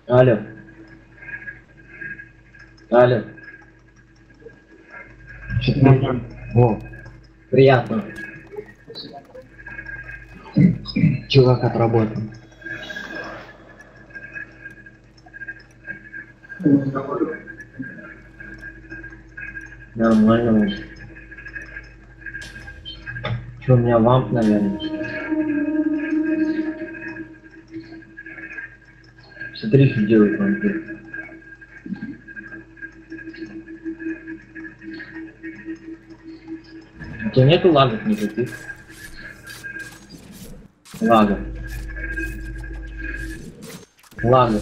Алло, алло. О, приятно. Чувак отработал. Нормально. Что, у меня ламп, наверное. Смотри, что делает вампир. У тебя нету лагов никаких? Лагов. Лагов.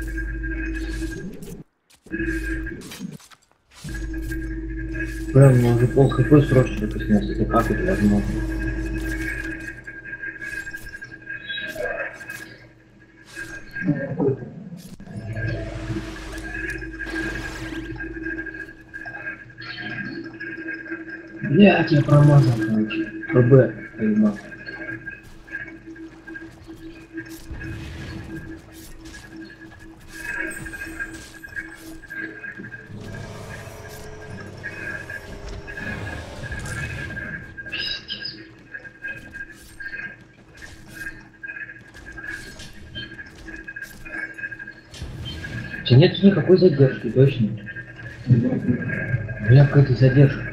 Прям, мне уже пол хп срочно снялся. Это как это возможно? Блять, я промазал, короче. ПБ, поймал. Нет никакой задержки, точно. Бля, какая-то задержка.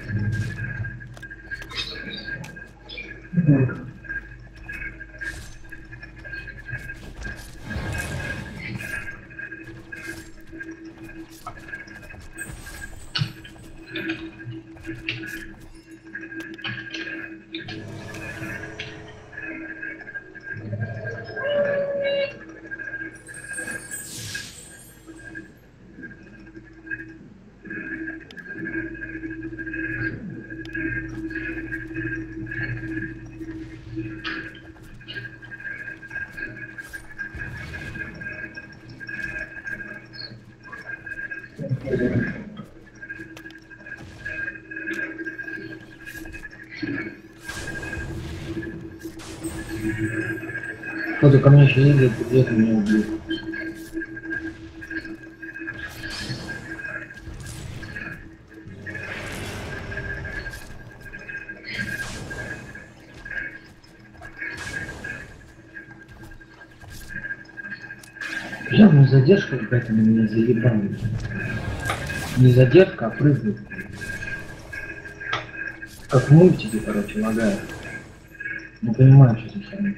Кто-то ко мне еще едет, где-то меня убьет. Бля, ну задержка какая-то на меня заебала. Не задержка, а прыгает. Как в мультике, короче, лагает. Не понимаю, что за херня.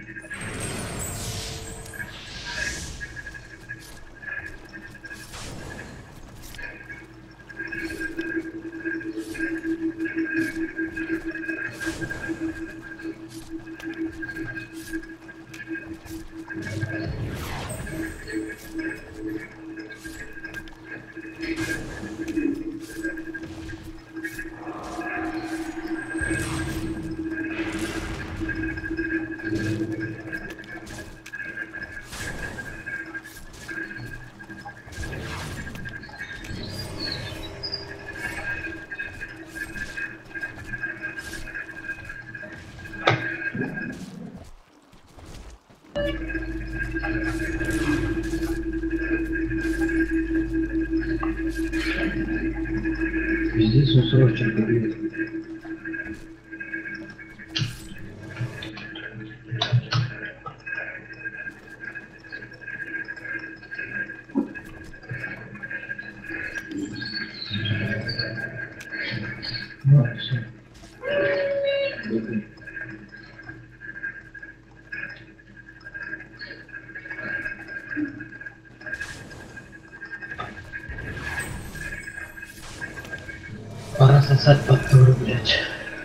Здесь он срочно бьет. Ну, все. Пора сосать подтуры, блядь.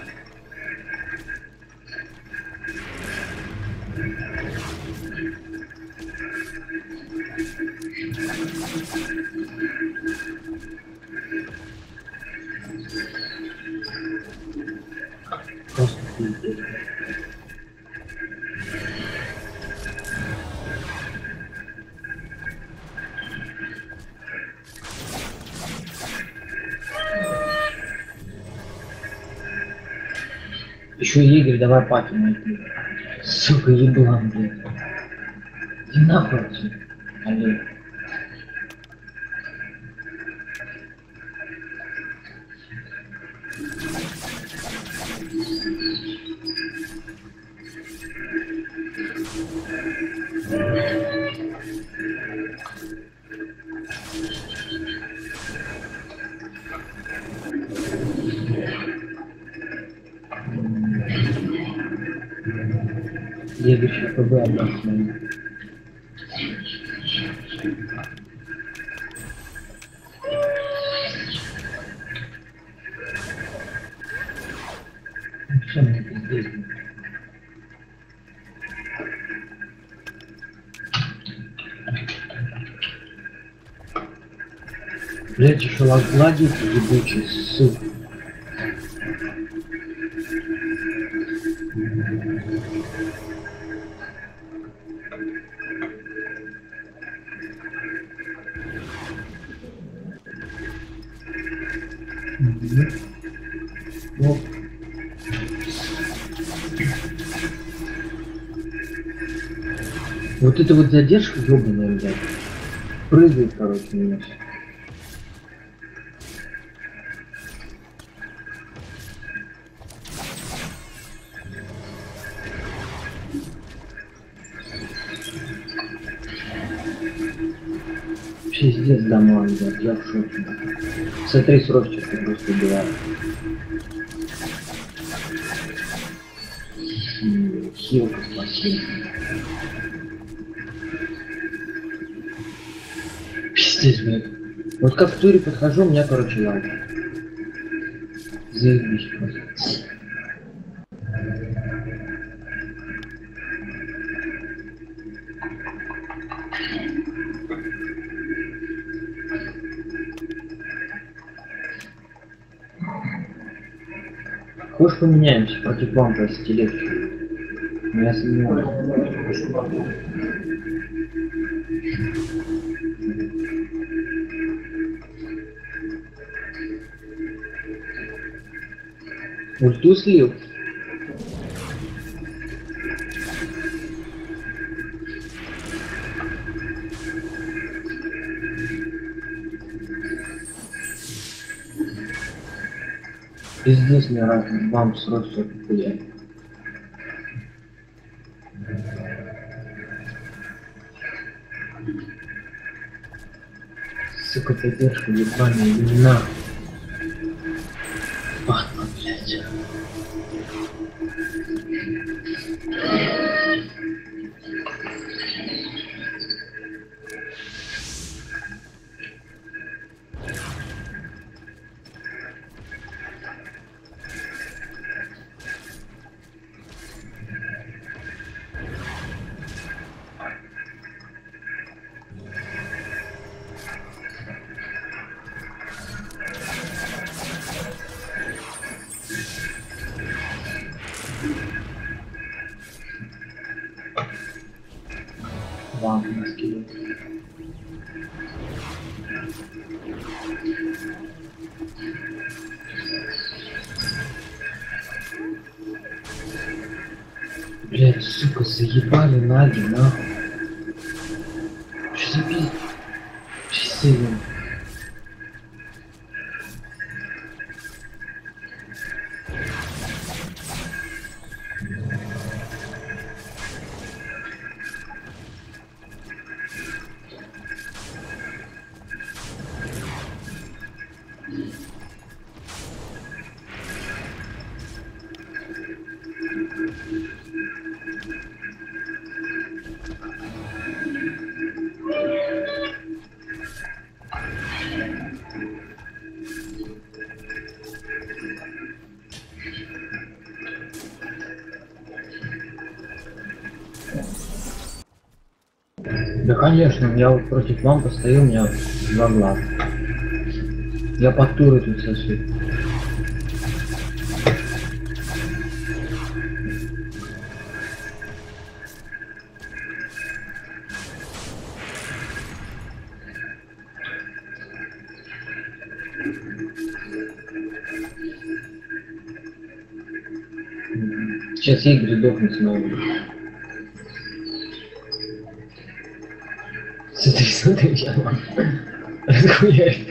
Просто пиздец. Еще Игорь, давай паки найти. Сука, еблан, блядь. Иди нахуй отсюда. Алло. Следующий ПБ обратно. Все, мне пиздец. Блять, еще лаги ебучие, сука. Вот. Вот это вот задержка ёбаная, блядь. Прыгает, короче, меня. Пиздец домой, блядь, я в шоке. Смотри, срочно просто убиваю. Хилка, спасибо. Пиздец, блядь. Вот как в туре подхожу, у меня, короче, лаги. Заебись просто. Хочешь поменяемся против лампы, если легче? Я сомневаюсь. Ульту слил. Пиздец, мне раз вам срочно популярен. Сука, поддержка ебаная, не нахуй. Ладно, блядь. Ладно, скидывай. Блядь, сука, заебали наги, нахуй. Что за пиздец? Часы. Да конечно, я вот против вам постою, у меня 2 глаза. Я под туры тут сосу. Сейчас Игорь дохнет снова. Смотри, я вам разгуляю.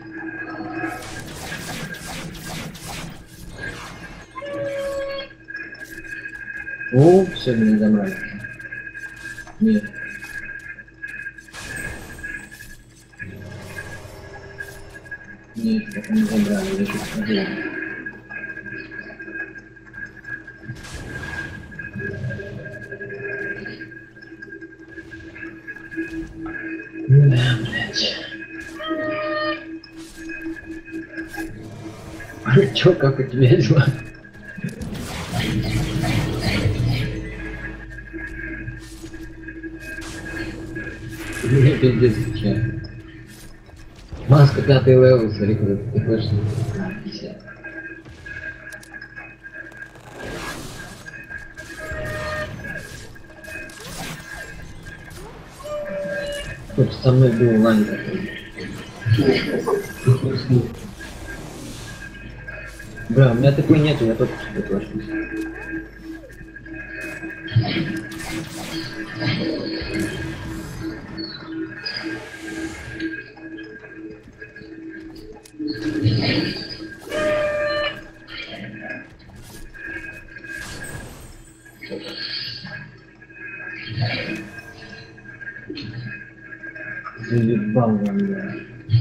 О, все, меня забрали. Нет. Нет, пока не забрали, я чуть смотрел. Да, блядь. Чё, как у тебя дела? Мне пиздец сейчас. Маска 5-й левел, смотри, куда ты хочешь. 50. Хоть со мной был лайн такой. Бля, у меня такой нету, я только что точно. Заебал вам, бля.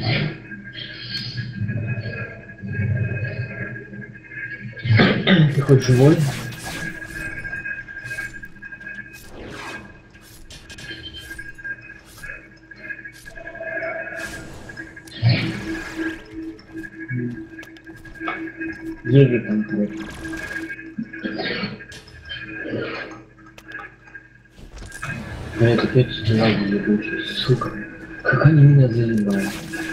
Ты хоть живой? Еги там, блядь. Блядь, опять стена ебучая, сука. Как они меня заебали.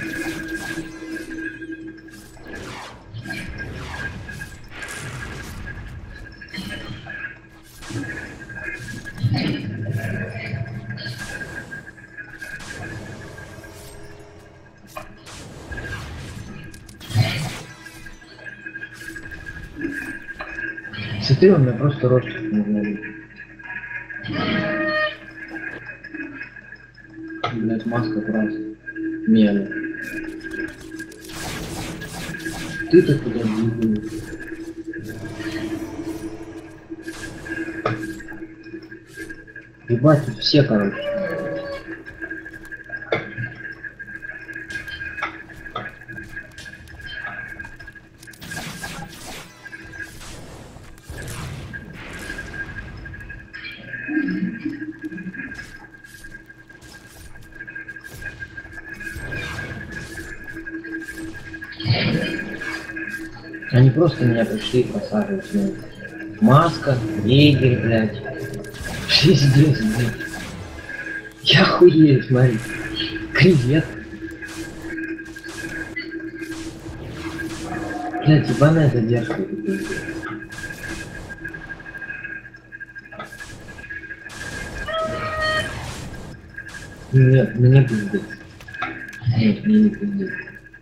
Смотри, он меня просто ростик не говорит. Блять, маска красная. Мело. Ты-то куда двигаешь? Ебать, тут все, короче. Они просто меня пришли просаживать. Ну, маска, егерь, блядь. Пиздец, блядь. Я охуею, смотри. Креветка. Блядь, ебаная задержка. Нет, мне пиздец. Нет, мне не пиздец.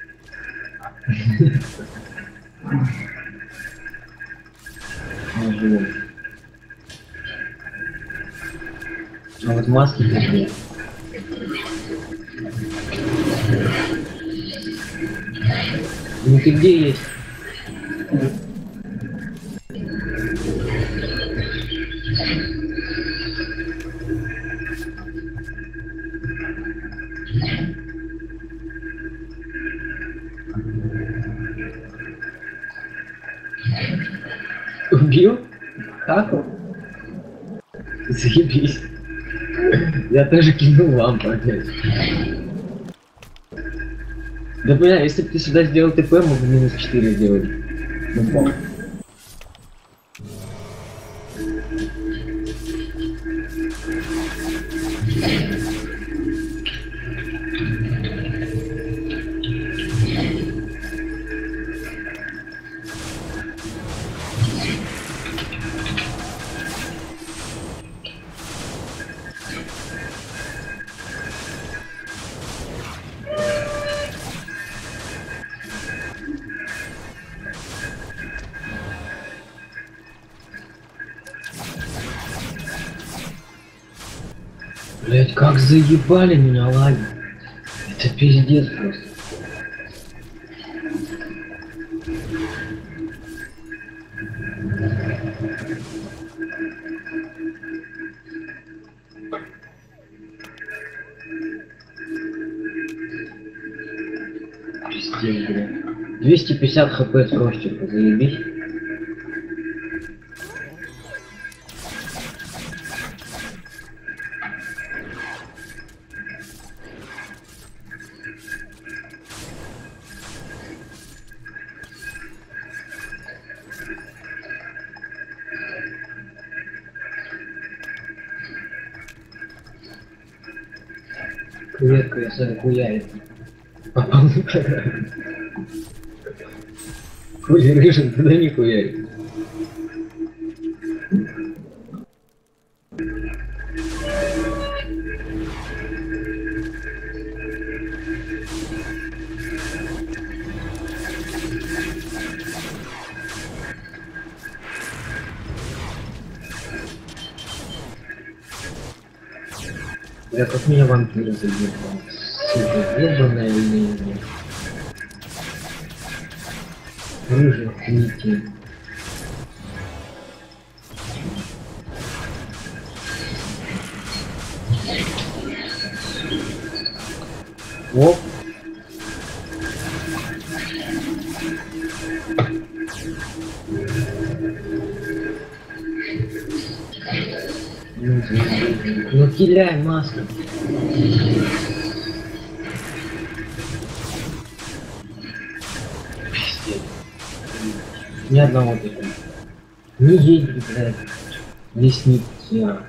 Мы живем. А вот маски пиздец. Ну ты где есть? Убил? Как он? Заебись. Я тоже кинул лампу опять. Да бля, если бы ты сюда сделал ТП, мог бы минус 4 сделать. Ну пом. Блять, как заебали меня лаги. Это пиздец просто. Пиздец, блядь. 250 хп с ростика, заебись. Креветка, я сам хуяет. Попал. Хуй рыжий, туда не хуяет. Я как меня вампир заебал. Сука, ебаная линия. Рыжий хуйти. Оп. Ну киляй маску. Пиздец. Ни одного такого. Не едет, блядь. Лесник, я.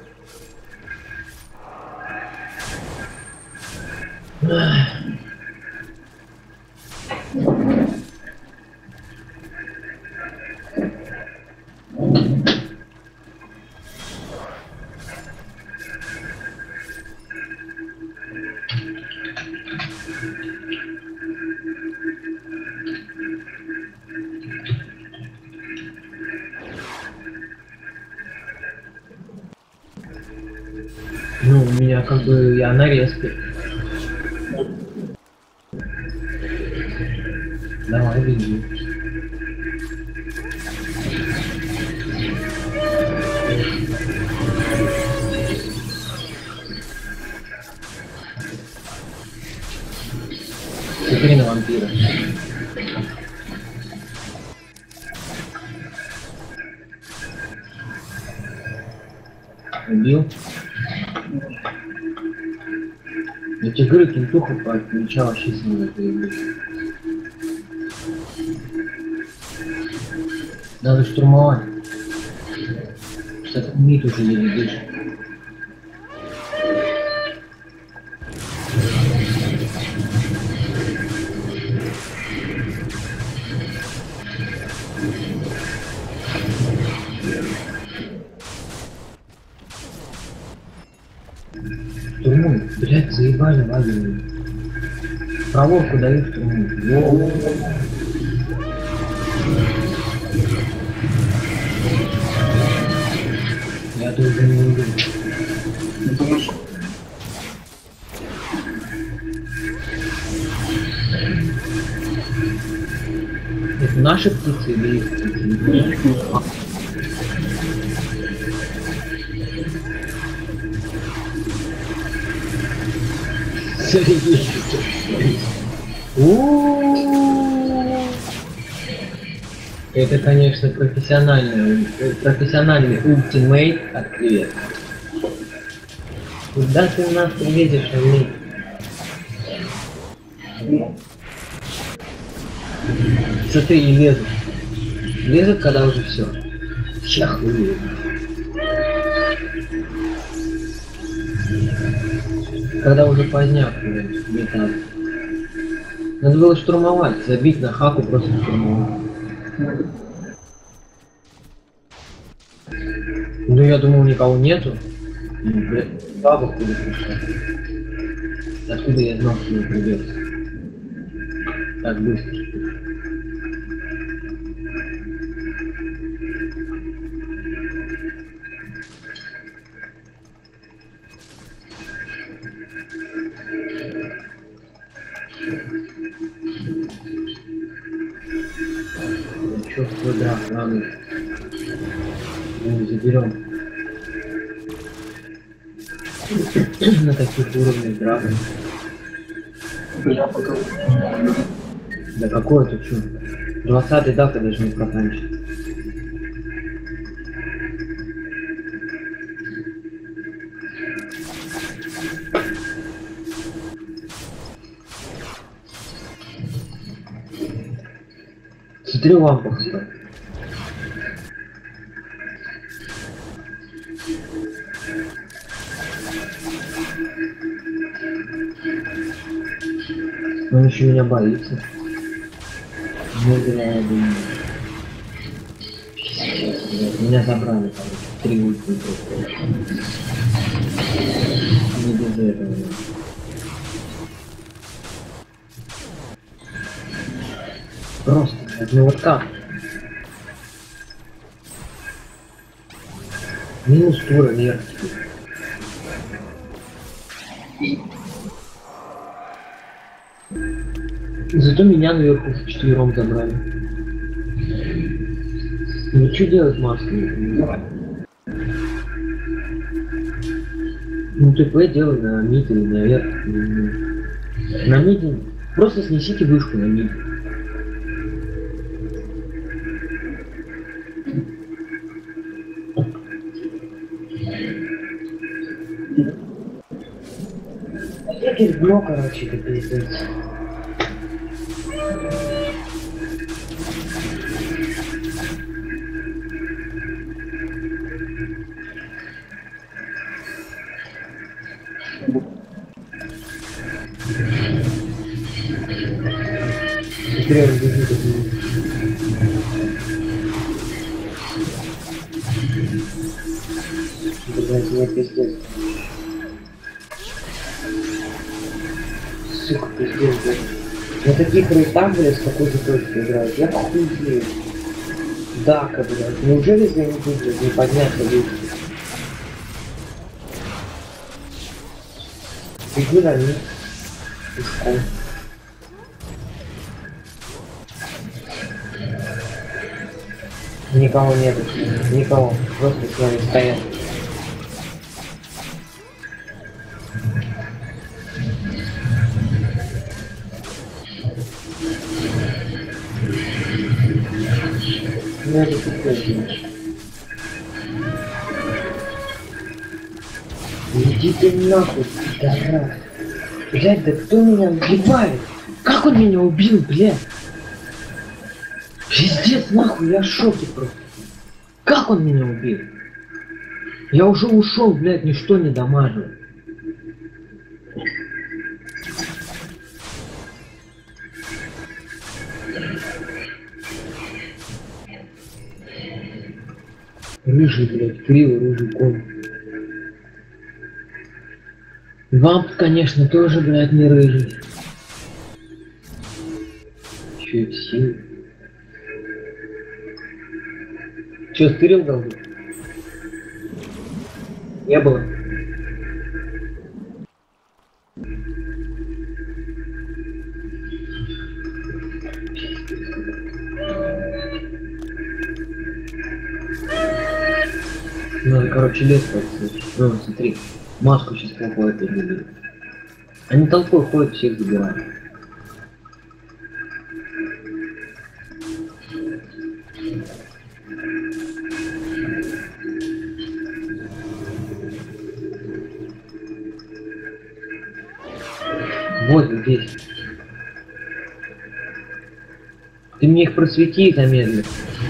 Ну, у меня как бы я на респе. Давай, беги. Смотри на вампира. Убил. Я тебе говорю, кентуху подключал вообще с ним это игры. Надо штурмовать. Кстати, мид уже еле дышит. Штурмуй, блядь, заебали лагерь. Проворку дают штурмуй. Я тут уже не увидел. Это наши птицы или их птицы? Это, конечно, профессиональный ультимейт от креветки. Куда ты нас приведешь, Андрей? Смотри, и лезут. Лезут, когда уже все. Чах лезут. Когда уже поздняк, где-то. Надо было штурмовать, забить на хаку, просто штурмовать. Ну я думал, никого нету. Блядь, баба куда пришла. Откуда я знал, что не придется? Так быстро. Чувствую, да, ладно. Мы заберем. На таких уровнях драгон. Я пока... Да какой это чё? 20-й дака даже не проканчивает. Смотри, лампа стоит. Он еще меня боится. Ну, бля, блин. Сейчас, блядь, меня забрали, короче. 3 ульты просто. Не без этого. Просто, блядь, ну вот как? Минус тура вверх. Зато меня наверху вчетвером забрали. Ну что делать маской? Ну ТП делай на мид или наверх. На миде. Просто снесите вышку на мид. Я дерьмо, короче, это пиздец. Прям бежит от меня. Блять, мне пиздец. Сука, пиздец, блядь. На таких рейтах, блядь, с какой-то точки играют. Я хуй. Дака, блядь. Неужели я не буду, блядь, не подняться выше? Бегу на них. Пешком. Никого нету. Никого. Просто с нами стоят. Надо тут. Иди ты нахуй, пидорас. Блядь, да кто меня убивает? Как он меня убил, блядь? Пиздец, нахуй, я в шоке просто. Как он меня убил? Я уже ушел, блядь, ничто не дамажил. Рыжий, блядь, криво, рыжий конь. Вамп, конечно, тоже, блядь, не рыжий. Чё это сил? Чё, стырил долго? Не было. Надо, короче, лес подсветить. Ну, смотри, маску сейчас толпой опять заберут. Они толпой ходят, всех забирают. Вот здесь. Ты мне их просвети замедленно.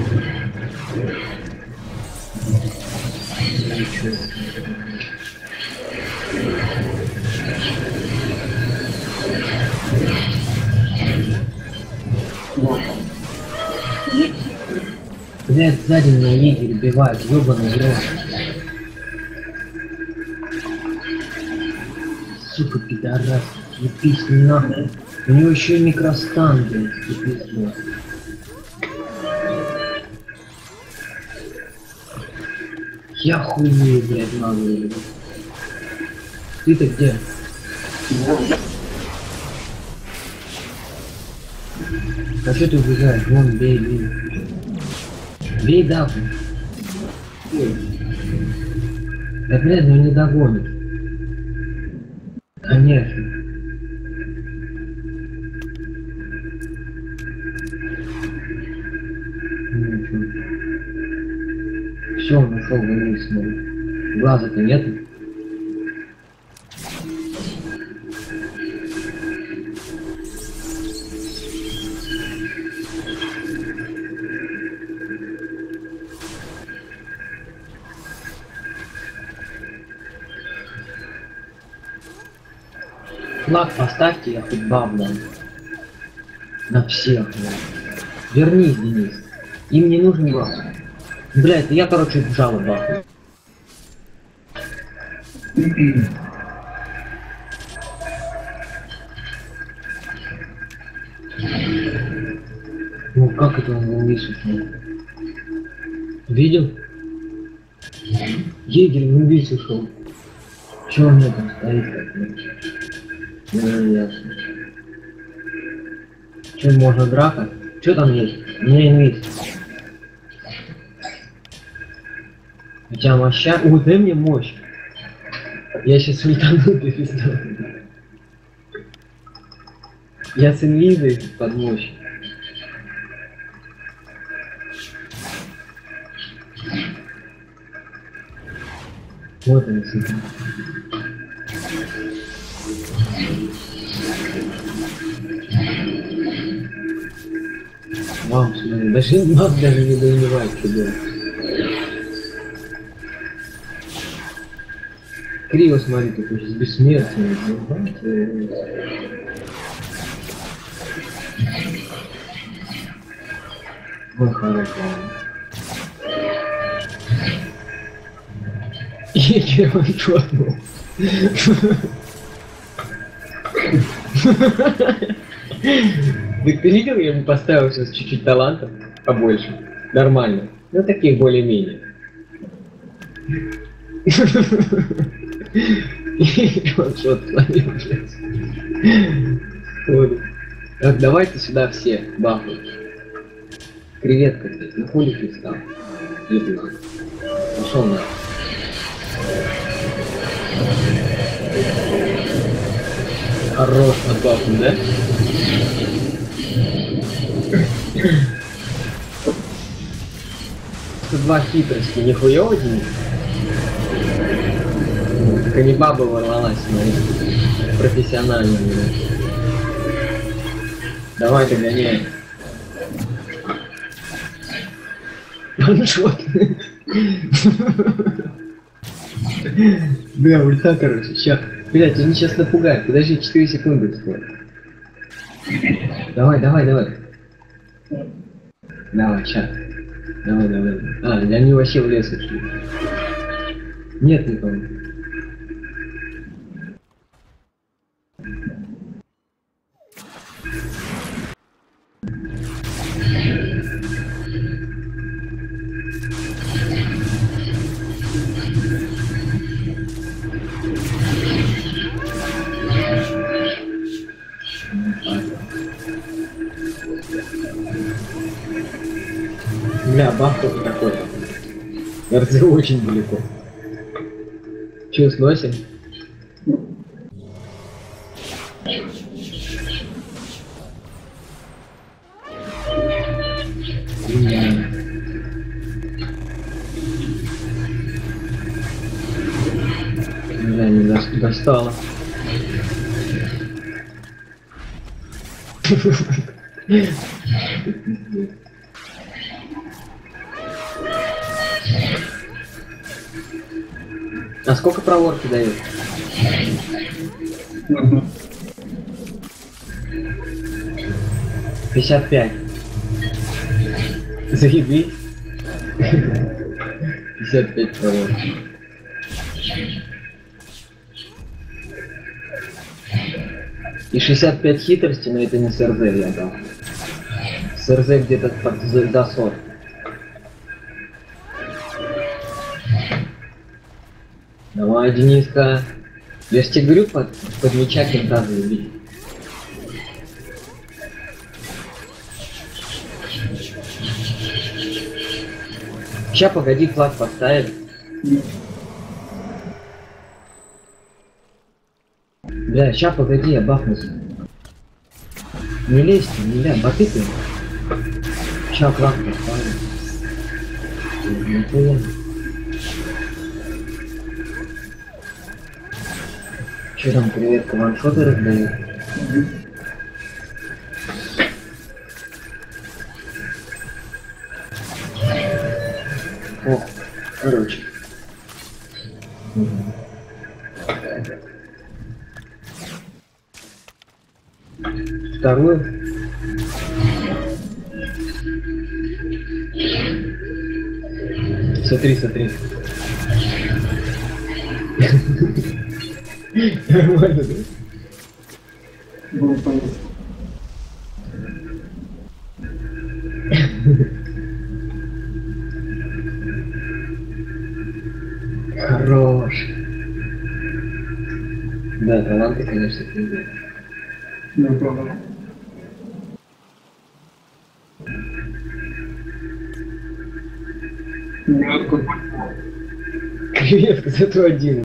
Блядь, сзади меня егерь убивает, ёбаный рот. Сука, пидорас, ебись нахуй. У него еще и микростан, блядь, пиздец. Я хуею, блядь, наглый. Ты-то где? А что ты убегаешь? Вон, бей, бей. Бей, да. Да, блядь, ну не догонит. Конечно. Все, он ушел вниз, смотри. Глаза-то нету. Флаг поставьте, я хоть бабла. На всех, блядь. Вернись, Денис. Им не нужен баф. Бля, это я, короче, бжала баф. Ну как это он вниз ушел? Видел? Егерь вниз ушел. Чё он там стоит как ну, ясно. Чё, можно драка? Чё там есть? У меня инвиз. У тебя моща? Ой, дай мне мощь. Я сейчас ультану перестал. Я с инвизой под мощь. Вот он, сука. Вау, смотри, даже не донимает, что делать. Криво смотри, такой с бессмертным. Ой, хорошо. Егерь ваншотнул. Так ты видел, я ему поставил сейчас чуть-чуть талантов, побольше. Нормально. Ну таких более-менее. Ваншот словил, блядь. Так, давайте сюда все бафы. Креветка, блядь, ну хули ты встал? Пошел на. Хорош от бафы, да? Два хитрости, нихуёво, Денис? Только не баба ворвалась, смотри. Профессионально, блядь. Давай догоняй. Ваншот. Бля, ульта, короче, ща. Блять, они сейчас напугают. Подожди, 4 секунды скоро. Давай. Давай, ща. Давай. А, они вообще в лес ушли. Нет никого. Бля, баф только такой. РЗ очень далеко. Че, сносим? Бля, не достало. А сколько проворки дает? 55. Заебись. 55 проворки. И 65 хитрости, но это не с РЗ я дал. С РЗ где-то до 40. Давай, Дениска. Я ж тебе говорю, под мяча кента забить. Ща, погоди, флаг поставим. Бля, ща, погоди, я бахнусь. Не лезь, бля, боты ты. Ща, флаг поставим. Нихуя. Че там, креветка, ваншоты раздает? О, короче. Вторую. Смотри, смотри. Нормально, да? Было понятно. Хорош. Да, таланты, конечно, пиздец. Да, правда. Откуда? Креветка, зато один.